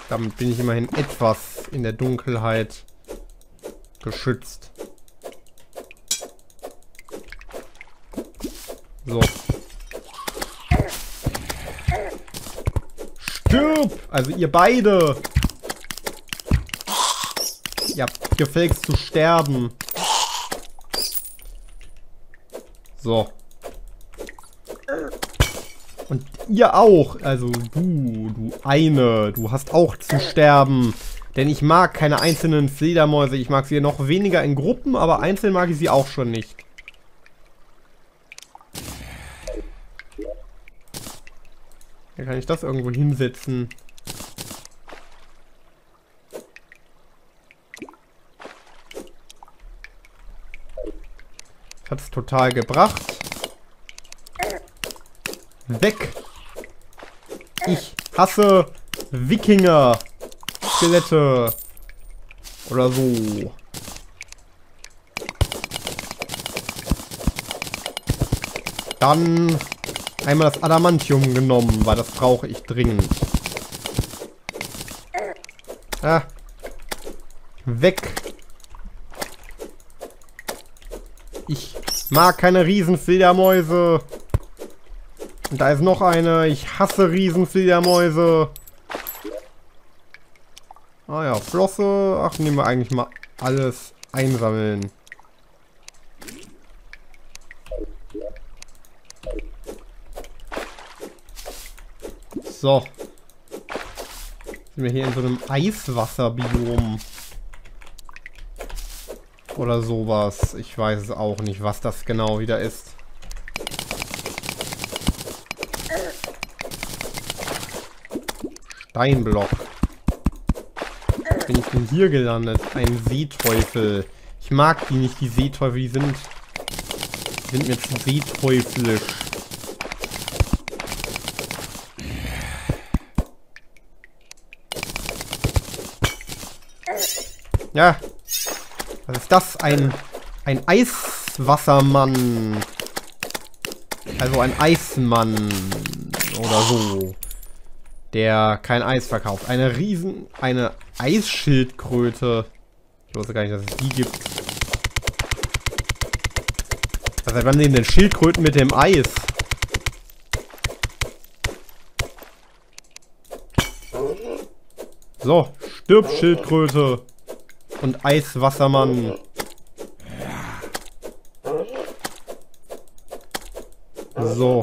Damit bin ich immerhin etwas in der Dunkelheit geschützt. So. Stirb! Also ihr beide! Ihr habt gefälligst zu sterben. So. Und ihr auch. Also du eine. Du hast auch zu sterben. Denn ich mag keine einzelnen Fledermäuse. Ich mag sie noch weniger in Gruppen, aber einzeln mag ich sie auch schon nicht. Hier kann ich das irgendwo hinsetzen. Hat's total gebracht. Weg! Ich hasse Wikinger! Skelette! Oder so. Dann einmal das Adamantium genommen, weil das brauche ich dringend. Ah. Weg! Ich mag keine Riesenfledermäuse. Und da ist noch eine. Ich hasse Riesenfledermäuse. Ah ja, Flosse. Ach, nehmen wir eigentlich mal alles einsammeln. So. Sind wir hier in so einem Eiswasserbiom. Oder sowas. Ich weiß es auch nicht, was das genau wieder ist. Steinblock. Bin ich denn hier gelandet? Ein Seeteufel. Ich mag die nicht, die Seeteufel. Die sind mir zu seeteuflisch. Ja. Was ist das? Ein Eiswassermann. Also ein Eismann. Oder so. Der kein Eis verkauft. Eine Eisschildkröte. Ich wusste gar nicht, dass es die gibt. Also wann nehmen denn Schildkröten mit dem Eis? So, stirb Schildkröte. Und Eiswassermann. So.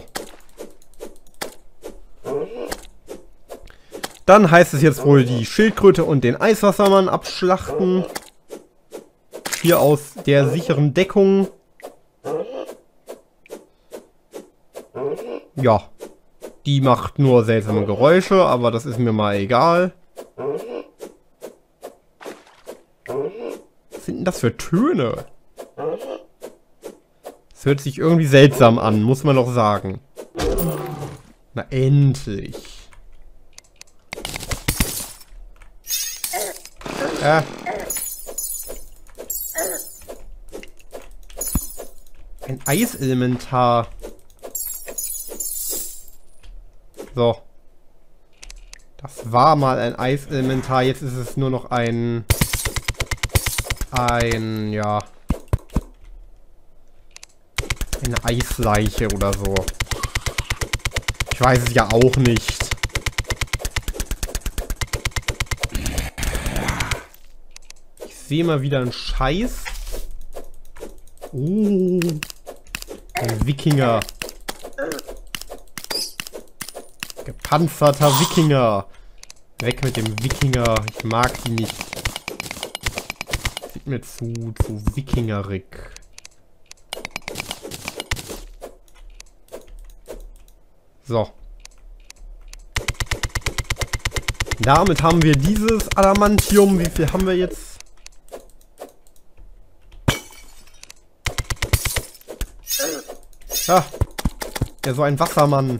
Dann heißt es jetzt wohl die Schildkröte und den Eiswassermann abschlachten. Hier aus der sicheren Deckung. Ja. Die macht nur seltsame Geräusche, aber das ist mir mal egal. Was sind denn das für Töne? Das hört sich irgendwie seltsam an, muss man doch sagen. Na endlich. Ein Eiselementar. So. Das war mal ein Eiselementar, jetzt ist es nur noch ja. Eine Eisleiche oder so. Ich weiß es ja auch nicht. Ich sehe mal wieder einen Scheiß. Oh. Ein Wikinger. Gepanzerter Wikinger. Weg mit dem Wikinger. Ich mag die nicht. Sieht mir zu wikingerig. So. Damit haben wir dieses Adamantium. Wie viel haben wir jetzt? Ah. Ja, so ein Wassermann.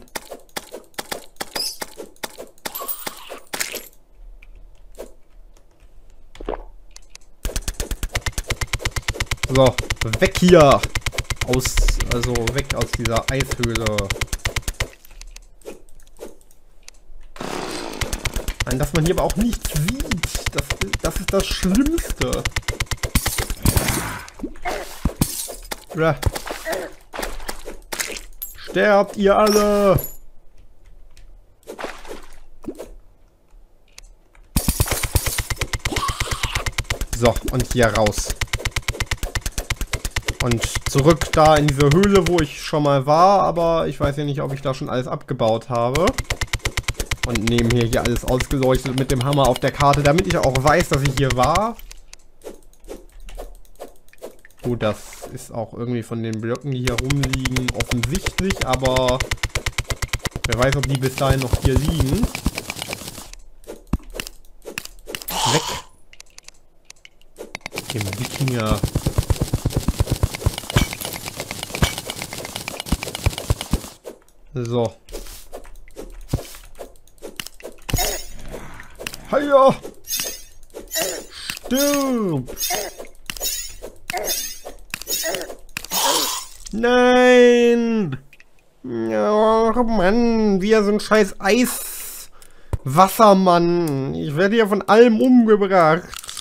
So, weg hier! Also weg aus dieser Eishöhle. Nein, dass man hier aber auch nichts sieht. Das ist das Schlimmste. Sterbt ihr alle! So, und hier raus. Und zurück da in diese Höhle, wo ich schon mal war, aber ich weiß ja nicht, ob ich da schon alles abgebaut habe. Und nehme hier alles ausgeleuchtet mit dem Hammer auf der Karte, damit ich auch weiß, dass ich hier war. Gut, das ist auch irgendwie von den Blöcken, die hier rumliegen, offensichtlich, aber wer weiß, ob die bis dahin noch hier liegen. Weg. Dem Wikinger. So. Heia! Stirb! Nein! Oh Mann, wir sind scheiß Eiswassermann. Ich werde hier von allem umgebracht.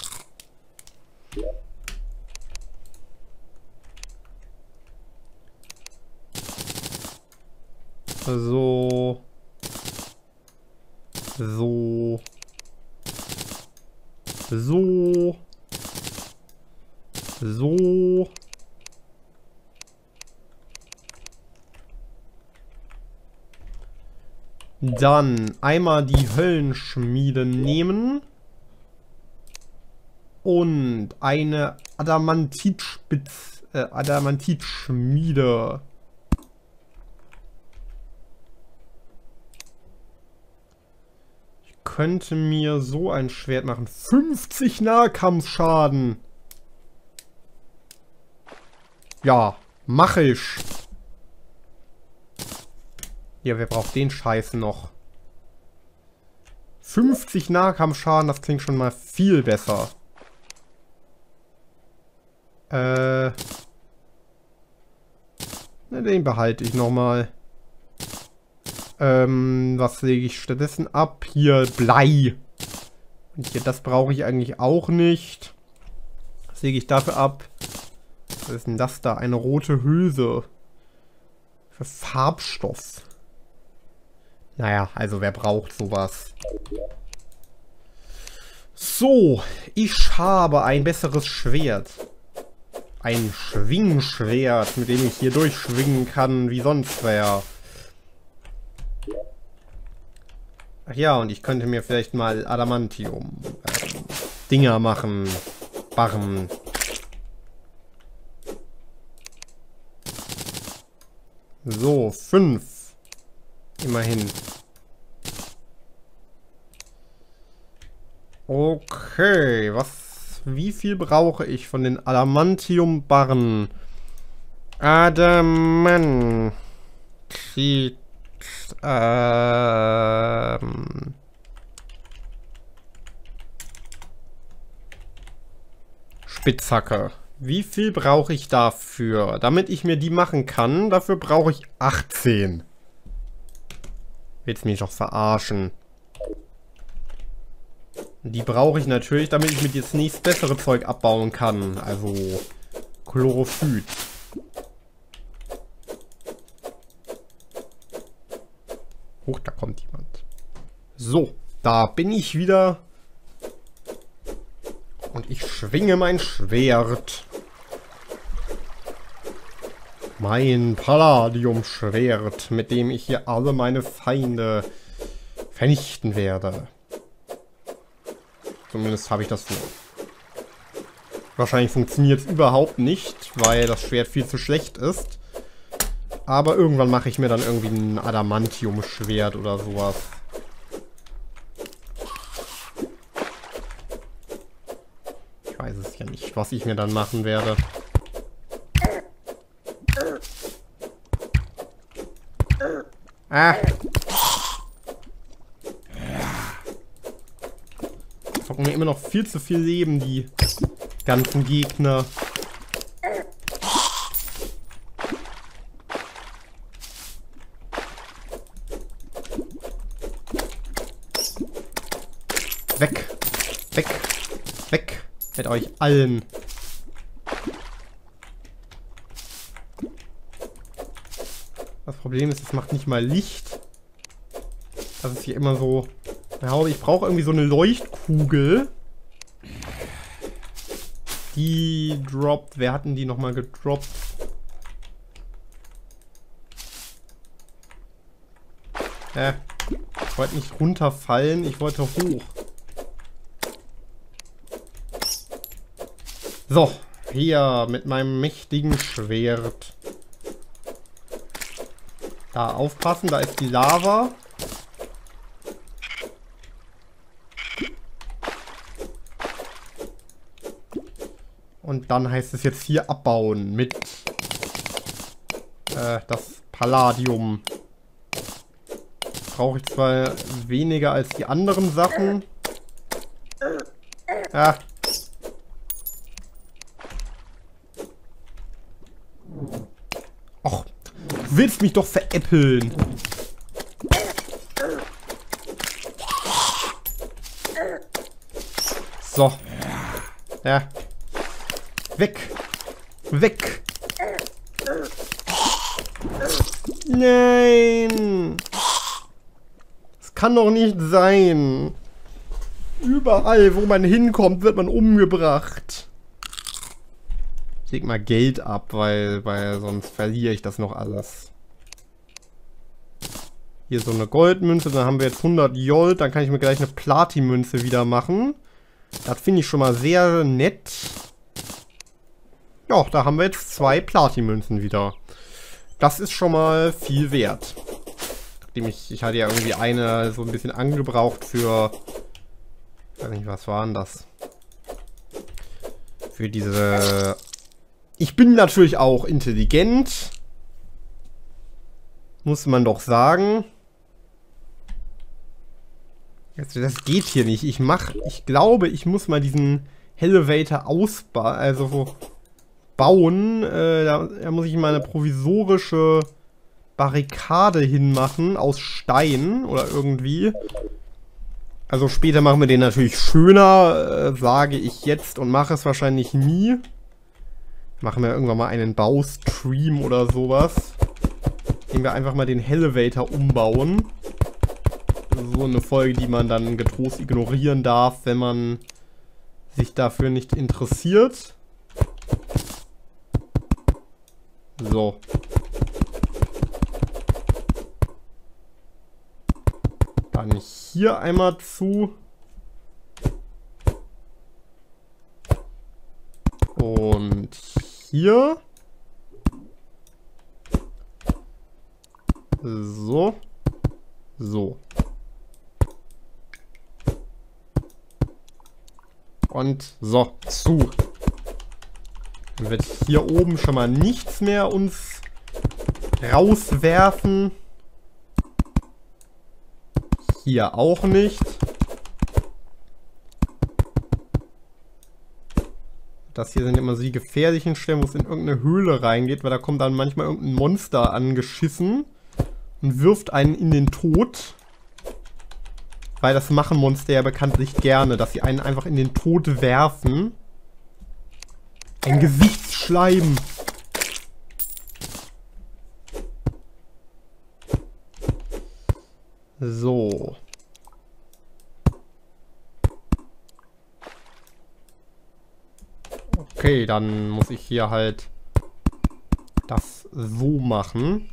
So. So. So. So. Dann einmal die Höllenschmiede nehmen. Und eine Adamantitschmiede. Ich könnte mir so ein Schwert machen. 50 Nahkampfschaden. Ja, mach ich. Ja, wer braucht den Scheiß noch? 50 Nahkampfschaden, das klingt schon mal viel besser. Na, den behalte ich nochmal. Was lege ich stattdessen ab? Hier, Blei. Und hier, das brauche ich eigentlich auch nicht. Was lege ich dafür ab? Was ist denn das da? Eine rote Hülse. Für Farbstoff. Naja, also wer braucht sowas? So, ich habe ein besseres Schwert. Ein Schwingschwert, mit dem ich hier durchschwingen kann, wie sonst wer. Ach ja, und ich könnte mir vielleicht mal Adamantium Dinger machen. Barren. So, 5. Immerhin. Okay, wie viel brauche ich von den Adamantium-Barren? Spitzhacke. Wie viel brauche ich dafür? Damit ich mir die machen kann, dafür brauche ich 18. Willst mich doch verarschen. Die brauche ich natürlich, damit ich mir das nächst bessere Zeug abbauen kann. Also Chlorophyt. Huch, da kommt jemand. So, da bin ich wieder. Und ich schwinge mein Schwert. Mein Palladium-Schwert, mit dem ich hier alle meine Feinde vernichten werde. Zumindest habe ich das vor. Wahrscheinlich funktioniert es überhaupt nicht, weil das Schwert viel zu schlecht ist. Aber irgendwann mache ich mir dann irgendwie ein Adamantium-Schwert oder sowas. Ich weiß es ja nicht, was ich mir dann machen werde. Ah! Zocken mir immer noch viel zu viel Leben, die ganzen Gegner. Weg. Weg. Weg. Mit euch allen. Das Problem ist, es macht nicht mal Licht. Das ist hier immer so... Ja, ich brauche irgendwie so eine Leuchtkugel. Die droppt... Wer hatten die nochmal gedroppt? Ich wollte nicht runterfallen, ich wollte hoch. So, hier mit meinem mächtigen Schwert. Da aufpassen, da ist die Lava. Und dann heißt es jetzt hier abbauen mit das Palladium. Brauche ich zwar weniger als die anderen Sachen. Ja. Och, du willst mich doch veräppeln. So. Ja. Weg. Weg. Nein. Das kann doch nicht sein. Überall, wo man hinkommt, wird man umgebracht. Ich leg mal Geld ab, weil sonst verliere ich das noch alles. Hier so eine Goldmünze, dann haben wir jetzt 100 Jolt, dann kann ich mir gleich eine Platinmünze wieder machen. Das finde ich schon mal sehr nett. Ja, da haben wir jetzt 2 Platinmünzen wieder. Das ist schon mal viel wert. Ich hatte ja irgendwie eine so ein bisschen angebraucht für... Ich weiß nicht, was war denn das? Für diese... Ich bin natürlich auch intelligent. Muss man doch sagen. Das geht hier nicht. Ich glaube, ich muss mal diesen Elevator ausbauen. Also bauen. Da muss ich mal eine provisorische Barrikade hinmachen aus Stein oder irgendwie. Also später machen wir den natürlich schöner, sage ich jetzt und mache es wahrscheinlich nie. Machen wir irgendwann mal einen Baustream oder sowas. Indem wir einfach mal den Elevator umbauen. So eine Folge, die man dann getrost ignorieren darf, wenn man sich dafür nicht interessiert. So. Dann hier einmal zu. Und hier. So. So. Und so, zu. Dann wird hier oben schon mal nichts mehr uns rauswerfen. Hier auch nicht. Das hier sind immer so die gefährlichen Stellen, wo es in irgendeine Höhle reingeht, weil da kommt dann manchmal irgendein Monster angeschissen und wirft einen in den Tod. Weil das machen Monster ja bekanntlich gerne, dass sie einen einfach in den Tod werfen. Ein Gesichtsschleim. So. Okay, dann muss ich hier halt das so machen.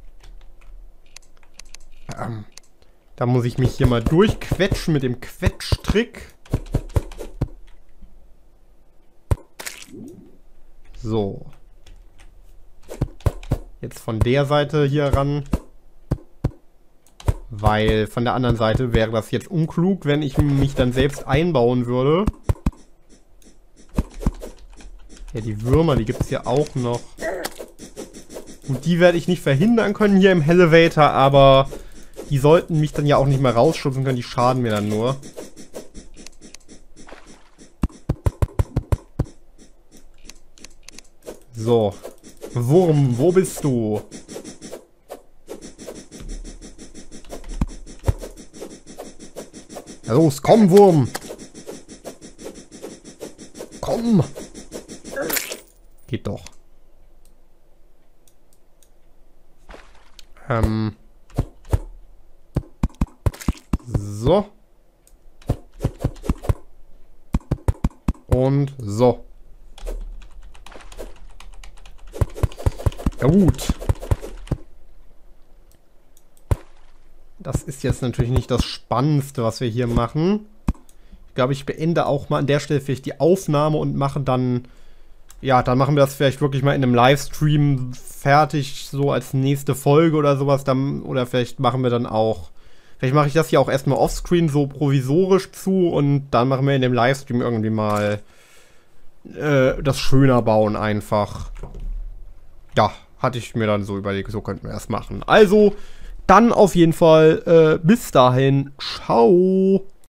Da muss ich mich hier mal durchquetschen mit dem Quetschtrick. So. Jetzt von der Seite hier ran. Weil von der anderen Seite wäre das jetzt unklug, wenn ich mich dann selbst einbauen würde. Ja, die Würmer, die gibt es ja auch noch. Und die werde ich nicht verhindern können hier im Elevator, aber die sollten mich dann ja auch nicht mehr rausschubsen können, die schaden mir dann nur. So. Wurm, wo bist du? Ja, los, komm, Wurm. Komm. Geht doch. So. Und so. Ja gut. Das ist jetzt natürlich nicht das Spannendste, was wir hier machen. Ich glaube, ich beende auch mal an der Stelle vielleicht die Aufnahme und mache dann... Ja, dann machen wir das vielleicht wirklich mal in einem Livestream fertig, so als nächste Folge oder sowas. Dann, oder vielleicht machen wir dann auch... Vielleicht mache ich das hier auch erstmal offscreen so provisorisch zu und dann machen wir in dem Livestream irgendwie mal das schöner bauen einfach. Ja, hatte ich mir dann so überlegt, so könnten wir das machen. Also, dann auf jeden Fall bis dahin. Ciao.